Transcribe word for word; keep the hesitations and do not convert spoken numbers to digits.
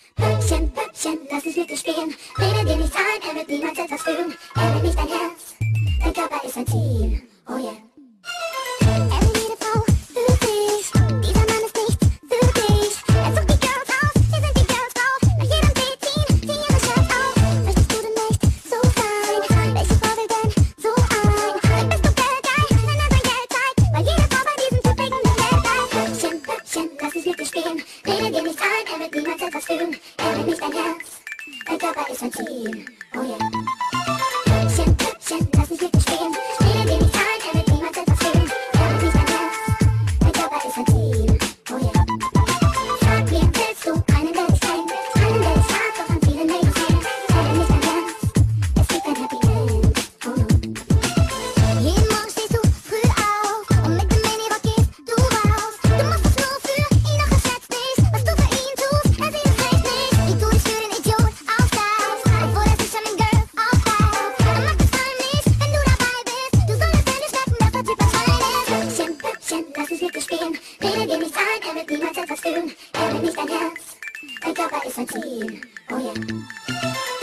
Püppchen, Püppchen, lass uns mit dir spielen. Rede dir nichts ein, er wird niemals etwas fühlen. Er will nicht dein Herz, dein Körper ist ein Ziel. Oh yeah. Er will jede Frau für dich. Dieser Mann ist nicht für dich. Er sucht die Girls aus, wir sind die Girls drauf. Nach jedem Date ziehen sie ihre Shirts auf. Möchtest du denn nicht so sein? Welche Frau will denn so ein? Bist du geldgeil, wenn er sein Geld zeigt? Weil jede Frau bei diesem Typ wegen dem Geld bleibt. Püppchen, Püppchen, lass uns mit dir spielen. Rede dir nichts ein, er wird niemals etwas fühlen. Er will nicht dein Herz, dein Körper ist ein Ziel. Oh yeah. Püppchen, Püppchen, lass uns mit dir spielen. Rede dir nichts ein, er wird niemals etwas fühlen. Er will nicht dein Herz, dein Körper ist ein Ziel. Oh yeah. Sag mir, willst du einen, der dich kennt? Einen, der dich mag, doch an vielen Mädels hängt. Er will nicht dein Herz, es gibt ein Happy End. Oh no. Jeden Morgen stehst du früh auf und mit dem Minirock gehst du raus. Du machst es nur für ihn, doch er schätzt dich. Was du für ihn tust, er sieht es recht nicht. Wie du dich für den Idiot aufteilst, obwohl er sich schon in Girls aufteilt. Er macht es vor allem nicht, wenn du dabei bist. Du solltest endlich merken, dass der Typ ein Schwein ist. Püppchen, Püppchen, lass uns mit dir spielen. Rede dir nichts ein, er wird niemals etwas fühlen. Er will nicht dein Herz, dein Körper ist ein Ziel. Oh yeah.